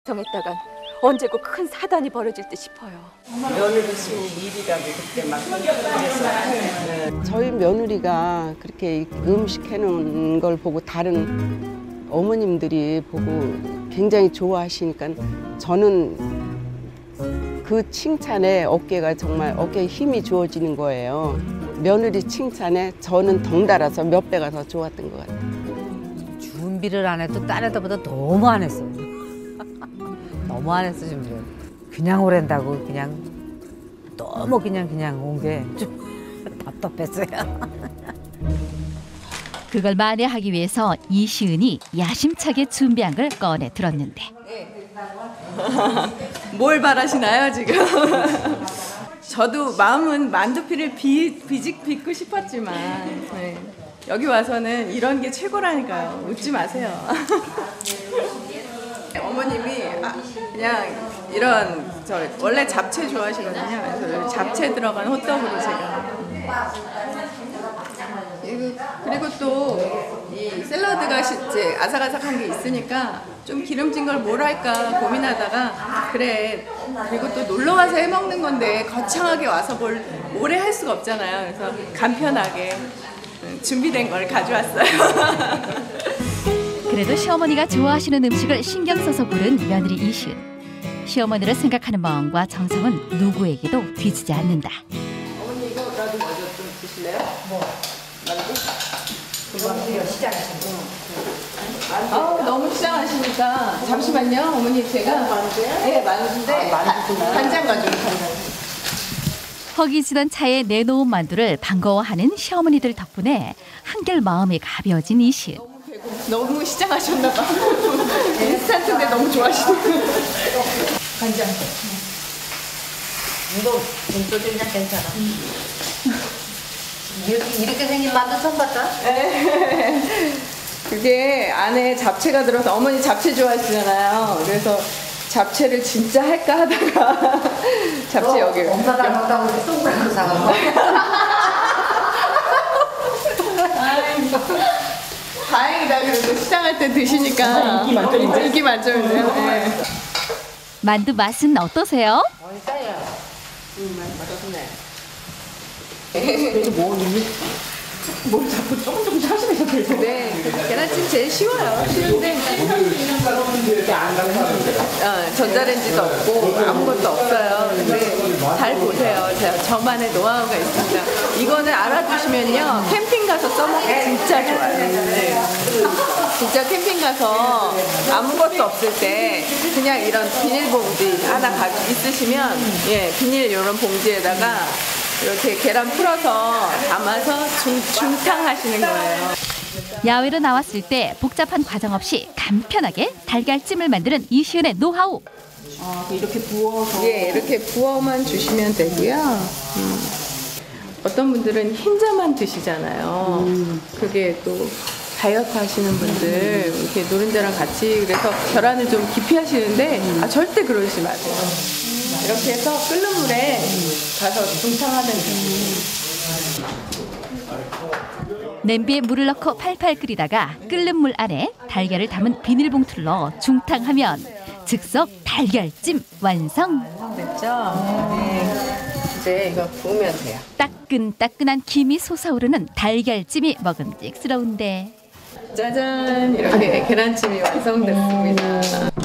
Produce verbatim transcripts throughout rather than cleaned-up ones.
좀 있다간 언제고 큰 사단이 벌어질 듯 싶어요. 며느리 쓰는 일이라고 그때 막 그래서 저희 며느리가 그렇게 음식 해놓은 걸 보고 다른 어머님들이 보고 굉장히 좋아하시니까 저는 그 칭찬에 어깨가 정말 어깨에 힘이 주어지는 거예요. 며느리 칭찬에 저는 덩달아서 몇 배가 더 좋았던 것 같아요. 준비를 안 해도 딴 애들보다 너무 안 했어. 너무 안 했어 준비를. 그냥 오랜다고 그냥 너무 그냥 그냥 온 게 좀 답답했어요. 그걸 만회하기 위해서 이시은이 야심차게 준비한 걸 꺼내 들었는데. 뭘 바라시나요 지금? 저도 마음은 만두피를 비, 비직 빚고 싶었지만 네. 여기 와서는 이런 게 최고라니까요. 웃지 마세요. 어머님이 아, 그냥 이런 저 원래 잡채 좋아하시거든요. 그래서 잡채 들어간 호떡으로 제가 그리고 또 이 샐러드가 이제 아삭아삭한 게 있으니까 좀 기름진 걸 뭘 할까 고민하다가 그래 그리고 또 놀러 와서 해 먹는 건데 거창하게 와서 뭘 오래 할 수가 없잖아요. 그래서 간편하게 준비된 걸 가져왔어요. 그래도 시어머니가 좋아하시는 음식을 신경 써서 고른 며느리 이시은. 시어머니를 생각하는 마음과 정성은 누구에게도 뒤지지 않는다. 어머니 이거라도 먼저 좀 드실래요? 뭐? 만두? 그거 시장하시고. 아 너무 시장하시니까 잠시만요. 어머니 제가 만두요? 네 만두인데 간장 가지고 간장. 허기지던 차에 내놓은 만두를 반가워하는 시어머니들 덕분에 한결 마음이 가벼워진 이시은. 너무 시장하셨나 봐. 인스턴트인데 너무 좋아하시는 간장. 이거 김소진장 괜찮아. 이렇게, 이렇게 생긴 만두 처음 봤다? 그게 안에 잡채가 들어서 어머니 잡채 좋아하시잖아요. 그래서 잡채를 진짜 할까 하다가 잡채 여기. 엄마 닮았다고 이렇게 동그랗게 사간 거. 다행이다. 그래도 시장할 때 드시니까 인기 만점인데. 인기 만점인데요. 네. 만두 맛은 어떠세요? 맛있어요. 음, 맛있네. 그래도 뭐 뭘 자꾸 조금 조금씩 하시면서 그래서 네, 계란찜 제일 쉬워요. 쉬운데 어, 전자레인지도 없고 아무것도 없어요. 근데 잘 보세요. 제가 저만의 노하우가 있습니다. 이거는 알아두시면요 캠핑 가서 써먹기 진짜 좋아요. 네. 진짜 캠핑 가서 아무것도 없을 때 그냥 이런 비닐봉지 하나 가지고 있으시면 예 비닐 이런 봉지에다가 이렇게 계란 풀어서 담아서 중, 중탕 하시는 거예요. 야외로 나왔을 때 복잡한 과정 없이 간편하게 달걀찜을 만드는 이시은의 노하우. 아, 이렇게 부어서? 예, 이렇게 부어만 주시면 되고요. 음. 어떤 분들은 흰자만 드시잖아요. 음. 그게 또 다이어트 하시는 분들 이렇게 노른자랑 같이 그래서 계란을 좀 깊이 하시는데 음. 아, 절대 그러지 마세요. 이렇게 해서 끓는 물에 가서 중탕하면 돼요. 냄비에 물을 넣고 팔팔 끓이다가 끓는 물 안에 달걀을 담은 비닐봉투를 넣어 중탕하면 즉석 달걀찜 완성. 됐죠? 네. 이제 이거 부으면 돼요. 따끈따끈한 김이 솟아오르는 달걀찜이 먹음직스러운데. 짜잔! 이렇게 계란찜이 완성됐습니다.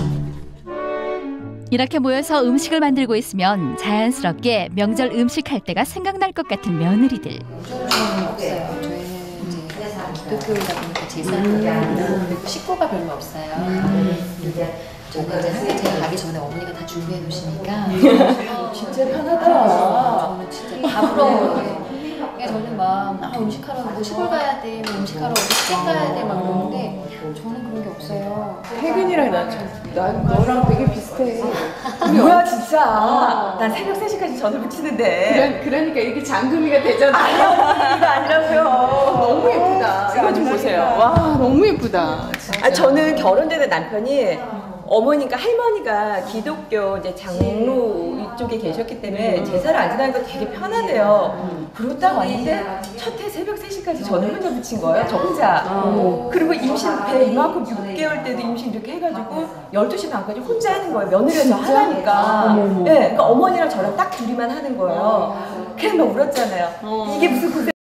이렇게 모여서 음식을 만들고 있으면 자연스럽게 명절 음식할 때가 생각날 것 같은 며느리들. 없어요. 저희는 이제 기독교이다 보니까 제사는 식구가 별로 없어요. 저는 이제 항상 제가 가기 전에 어머니가 다 준비해 놓으시니까 진짜 편하다. 저는 진짜 다 부러워요. 그러니까 저는 막 아, 음식하러 뭐 시골 가야 돼, 뭐 음식하러 어디 시댁 가야 돼 막 그러는데 저는 그런 게 없어요. 혜균이랑 나, 나 너랑 되게 비슷해. 뭐야 진짜. 난 새벽 세 시까지 전화 붙이는데. 그러, 그러니까 이렇게 장금이가 되잖아. 아니요, 이거 아니라고요. 너무 예쁘다. 이거 좀 보세요. 와, 너무 예쁘다. 아, 저는 결혼 전에 남편이 어머니가 할머니가 기독교 이제 장로 이쪽에 계셨기 때문에 제사를 안 지나는 거 되게 편하대요. 그러고 딱 왔는데 첫 해 새벽 세 시까지 저는 혼자 붙인 거예요. 저 혼자. 그리고 임신 배 이만큼 육 개월 때도 임신 이렇게 해가지고 열두 시 반까지 혼자 하는 거예요. 며느리가 저 하나니까. 네, 그러니까 어머니랑 저랑 딱 둘이만 하는 거예요. 그래서 막 울었잖아요. 이게 무슨 고생